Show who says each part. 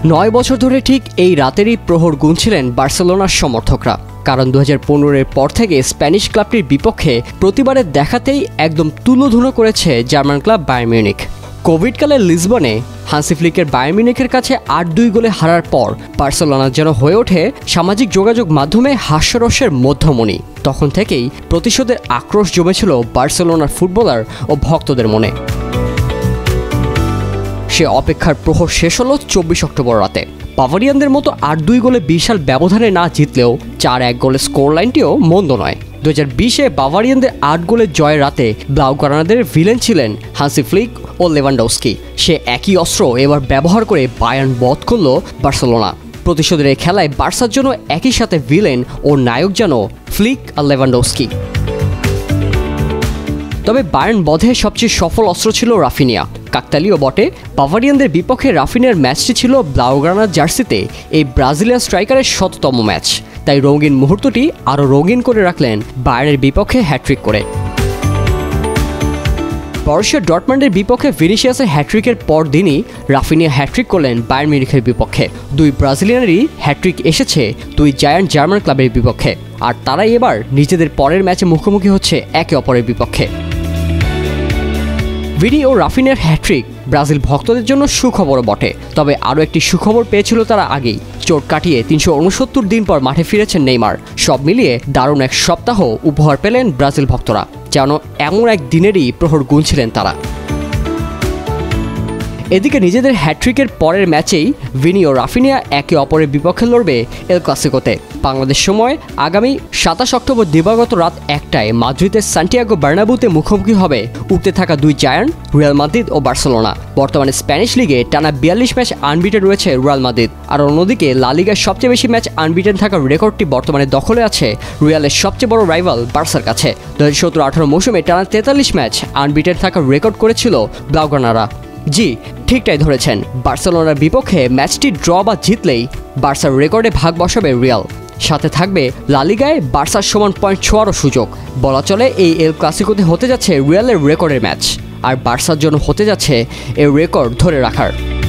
Speaker 1: 9 বছর ধরে ঠিক এই রাতেরই প্রহর গুনছিলেন বার্সেলোনার সমর্থকরা। কারণ 2015-এর পর থেকে স্প্যানিশ ক্লাবটির বিপক্ষে প্রতিবারের দেখাতেই একদম তুলোধুনো করেছে জার্মান ক্লাব বায়ার্ন মিউনিখ। কোভিডকালে লিসবনে হান্সি ফ্লিকের বায়ার্ন মিউনিখের কাছে 8-2 গোলে হারার পর বার্সেলোনা যেন হয়ে ওঠে সামাজিক যোগাযোগ মাধ্যমে হাস্যরসের মধ্যমণি। তখন থেকেই প্রতিশোধের আক্রোশ জমেছিল বার্সেলোনার ফুটবলার ও ভক্তদের মনে। সে অপেক্ষার প্রহর শেষ হলো 24 অক্টোবর রাতে। বাভারিয়ানদের মতো 8-2 গোলে বিশাল ব্যবধানে না জিতলেও 4-1 গোলের স্কোর লাইনটিও মন্দ নয়। 2020-এ বাভারিয়ানদের 8 গোলের জয়ের রাতে ব্লাউগ্রানাদের ভিলেন ছিলেন হান্সি ফ্লিক ও লেভানডস্কি। সে একই অস্ত্র এবার ব্যবহার করে বায়ার্ন বধ করল বার্সেলোনা। প্রতিশোধের এই খেলায় বার্সার জন্য একই সাথে ভিলেন ও নায়ক যেন ফ্লিক আর লেভানডস্কি। তবে বায়ার্ন বধে সবচেয়ে সফল অস্ত্র ছিল রাফিনিয়া। কাকতালীয় বটে, বাভারিয়ানদের বিপক্ষে রাফিনিয়ার ম্যাচটি ছিল ব্লাউগ্রানার জার্সিতে এই ব্রাজিলিয়ান স্ট্রাইকারের 100তম ম্যাচ। তাই রঙিন মুহূর্তটি আরও রঙিন করে রাখলেন বায়ার্নের বিপক্ষে হ্যাট্রিক করে। বরুসিয়া ডর্টমান্ডের বিপক্ষে ভিনিসিয়াসের হ্যাট্রিকের পর দিনই রাফিনিয়া হ্যাট্রিক করলেন বায়ার্ন মিউনিখের বিপক্ষে। দুই ব্রাজিলিয়ানেরই হ্যাট্রিক এসেছে দুই জায়ান্ট জার্মান ক্লাবের বিপক্ষে, আর তারাই এবার নিজেদের পরের ম্যাচে মুখোমুখি হচ্ছে একে অপরের বিপক্ষে। ভিনি ও রাফিনিয়ার হ্যাট্রিক ব্রাজিল ভক্তদের জন্য সুখবরও বটে। তবে আরও একটি সুখবর পেয়েছিল তারা আগেই। চোট কাটিয়ে 369 দিন পর মাঠে ফিরেছেন নেইমার। সব মিলিয়ে দারুণ এক সপ্তাহ উপহার পেলেন ব্রাজিল ভক্তরা, যেন এমন এক দিনেরই প্রহর গুনছিলেন তারা। এদিকে নিজেদের হ্যাট্রিকের পরের ম্যাচেই ভিনি ও রাফিনিয়া একে অপরের বিপক্ষে লড়বে এল ক্লাসিকোতে। বাংলাদেশ সময় আগামী 27 অক্টোবর দিবাগত রাত 1টায় মাদ্রিদের সান্টিয়াগো বার্নাব্যুতে মুখোমুখি হবে উঠতে থাকা দুই জায়ান্ট রিয়াল মাদ্রিদ ও বার্সেলোনা। বর্তমানে স্প্যানিশ লিগে টানা 42 ম্যাচ আনবিটেন রয়েছে রিয়াল মাদ্রিদ, আর অন্যদিকে লা লিগার সবচেয়ে বেশি ম্যাচ আনবিটেন থাকার রেকর্ডটি বর্তমানে দখলে আছে রিয়ালের সবচেয়ে বড় রাইভাল বার্সার কাছে। 2017-18 মৌসুমে টানা 43 ম্যাচ আনবিটেন থাকার রেকর্ড করেছিল ব্লাউগ্রানারা। জি, ঠিকটাই ধরেছেন, বার্সেলোনার বিপক্ষে ম্যাচটি ড্র বা জিতলেই বার্সার রেকর্ডে ভাগ বসাবে রিয়াল। সাথে থাকবে লা লিগায় বার্সার সমান পয়েন্ট ছোঁয়ারও সুযোগ। বলা চলে এই এল ক্লাসিকোতে হতে যাচ্ছে রিয়ালের রেকর্ডের ম্যাচ, আর বার্সার জন্য হতে যাচ্ছে এই রেকর্ড ধরে রাখার।